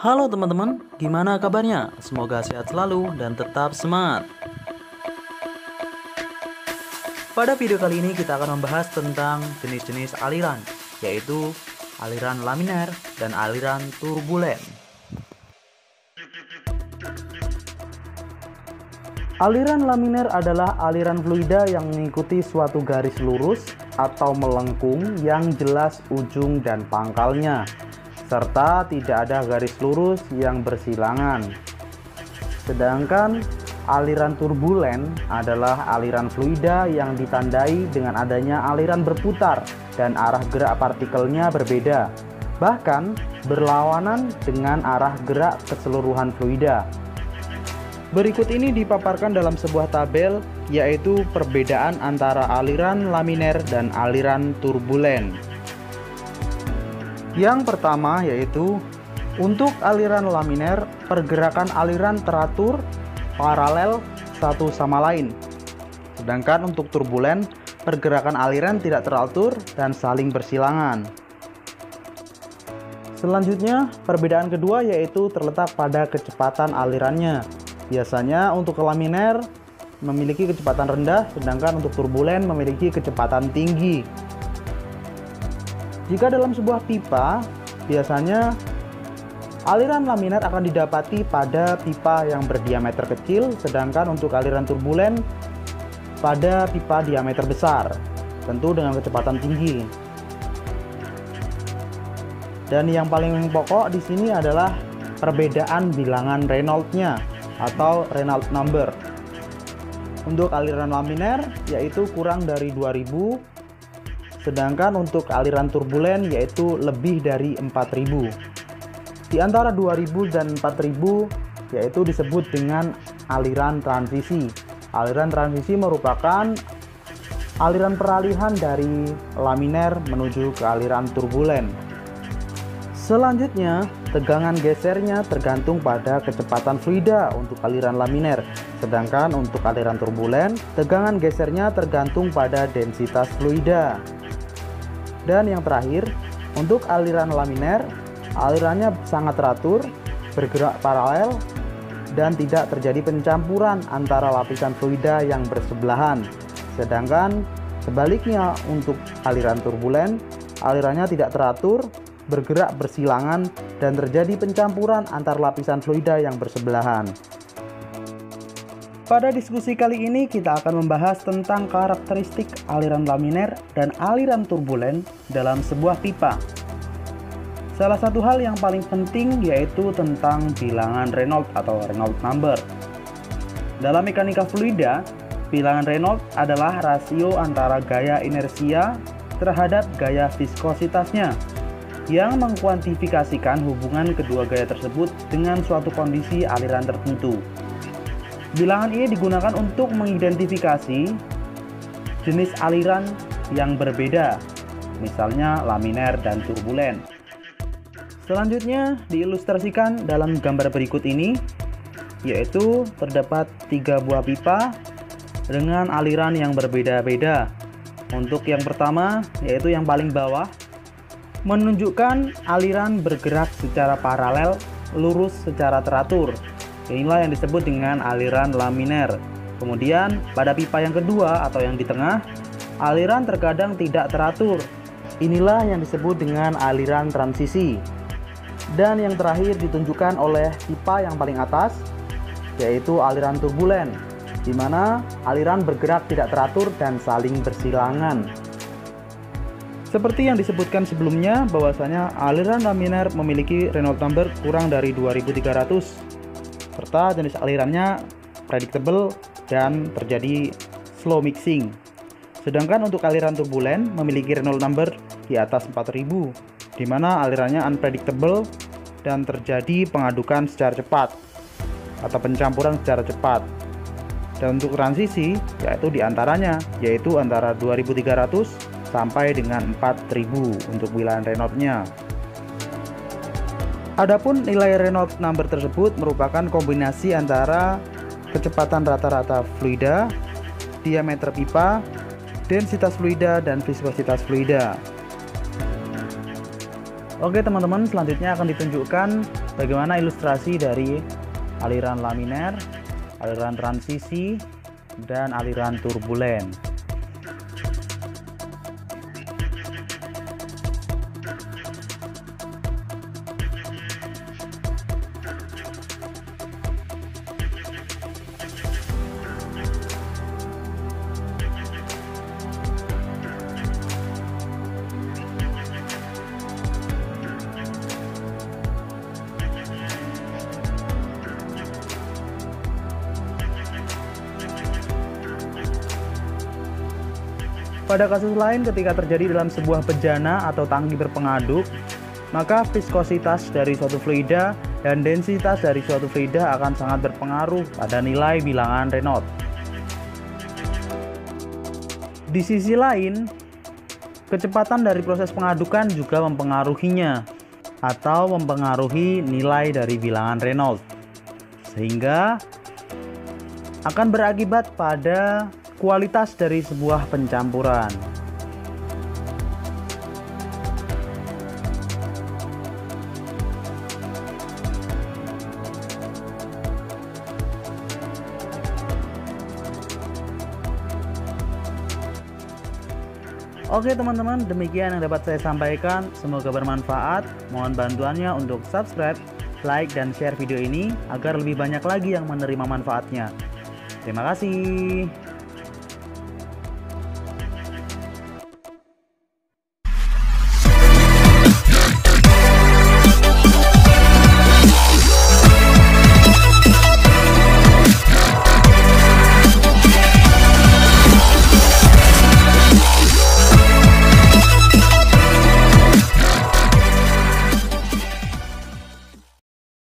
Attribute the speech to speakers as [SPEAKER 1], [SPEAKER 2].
[SPEAKER 1] Halo teman-teman, gimana kabarnya? Semoga sehat selalu dan tetap semangat. Pada video kali ini kita akan membahas tentang jenis-jenis aliran, yaitu aliran laminer dan aliran turbulen. Aliran laminer adalah aliran fluida yang mengikuti suatu garis lurus atau melengkung yang jelas ujung dan pangkalnya, serta tidak ada garis lurus yang bersilangan. Sedangkan aliran turbulen adalah aliran fluida yang ditandai dengan adanya aliran berputar dan arah gerak partikelnya berbeda, bahkan berlawanan dengan arah gerak keseluruhan fluida. Berikut ini dipaparkan dalam sebuah tabel, yaitu perbedaan antara aliran laminer dan aliran turbulen. Yang pertama yaitu untuk aliran laminer, pergerakan aliran teratur paralel satu sama lain. Sedangkan untuk turbulen, pergerakan aliran tidak teratur dan saling bersilangan. Selanjutnya, perbedaan kedua yaitu terletak pada kecepatan alirannya. Biasanya untuk laminer memiliki kecepatan rendah, sedangkan untuk turbulen memiliki kecepatan tinggi. Jika dalam sebuah pipa, biasanya aliran laminer akan didapati pada pipa yang berdiameter kecil, sedangkan untuk aliran turbulen pada pipa diameter besar, tentu dengan kecepatan tinggi. Dan yang paling pokok di sini adalah perbedaan bilangan Reynolds-nya atau Reynolds number. Untuk aliran laminer yaitu kurang dari 2000, sedangkan untuk aliran turbulen yaitu lebih dari 4000. Di antara 2000 dan 4000 yaitu disebut dengan aliran transisi. Aliran transisi merupakan aliran peralihan dari laminer menuju ke aliran turbulen. Selanjutnya, tegangan gesernya tergantung pada kecepatan fluida untuk aliran laminer. Sedangkan untuk aliran turbulen, tegangan gesernya tergantung pada densitas fluida. Dan yang terakhir, untuk aliran laminer, alirannya sangat teratur, bergerak paralel, dan tidak terjadi pencampuran antara lapisan fluida yang bersebelahan. Sedangkan sebaliknya untuk aliran turbulen, alirannya tidak teratur, bergerak bersilangan, dan terjadi pencampuran antar lapisan fluida yang bersebelahan. Pada diskusi kali ini kita akan membahas tentang karakteristik aliran laminer dan aliran turbulen dalam sebuah pipa. Salah satu hal yang paling penting yaitu tentang bilangan Reynolds atau Reynolds number. Dalam mekanika fluida, bilangan Reynolds adalah rasio antara gaya inersia terhadap gaya viskositasnya, yang mengkuantifikasikan hubungan kedua gaya tersebut dengan suatu kondisi aliran tertentu. Bilangan ini digunakan untuk mengidentifikasi jenis aliran yang berbeda, misalnya laminer dan turbulen. Selanjutnya diilustrasikan dalam gambar berikut ini, yaitu terdapat 3 buah pipa dengan aliran yang berbeda-beda. Untuk yang pertama, yaitu yang paling bawah, menunjukkan aliran bergerak secara paralel, lurus secara teratur. Inilah yang disebut dengan aliran laminer. Kemudian pada pipa yang kedua atau yang di tengah, aliran terkadang tidak teratur. Inilah yang disebut dengan aliran transisi. Dan yang terakhir ditunjukkan oleh pipa yang paling atas, yaitu aliran turbulen, di mana aliran bergerak tidak teratur dan saling bersilangan. Seperti yang disebutkan sebelumnya, bahwasanya aliran laminer memiliki Reynolds number kurang dari 2300, serta jenis alirannya predictable dan terjadi slow mixing. Sedangkan untuk aliran turbulen memiliki Reynolds number di atas 4000, di mana alirannya unpredictable dan terjadi pengadukan secara cepat atau pencampuran secara cepat. Dan untuk transisi yaitu diantaranya yaitu antara 2300 sampai dengan 4000 untuk bilangan Reynolds-nya. Adapun nilai Reynolds number tersebut merupakan kombinasi antara kecepatan rata-rata fluida, diameter pipa, densitas fluida, dan viskositas fluida. Oke teman-teman, selanjutnya akan ditunjukkan bagaimana ilustrasi dari aliran laminer, aliran transisi, dan aliran turbulen. Pada kasus lain, ketika terjadi dalam sebuah bejana atau tangki berpengaduk, maka viskositas dari suatu fluida dan densitas dari suatu fluida akan sangat berpengaruh pada nilai bilangan Reynolds. Di sisi lain, kecepatan dari proses pengadukan juga mempengaruhinya atau mempengaruhi nilai dari bilangan Reynolds, sehingga akan berakibat pada kualitas dari sebuah pencampuran. Oke teman-teman, demikian yang dapat saya sampaikan. Semoga bermanfaat. Mohon bantuannya untuk subscribe, like, dan share video ini agar lebih banyak lagi yang menerima manfaatnya. Terima kasih.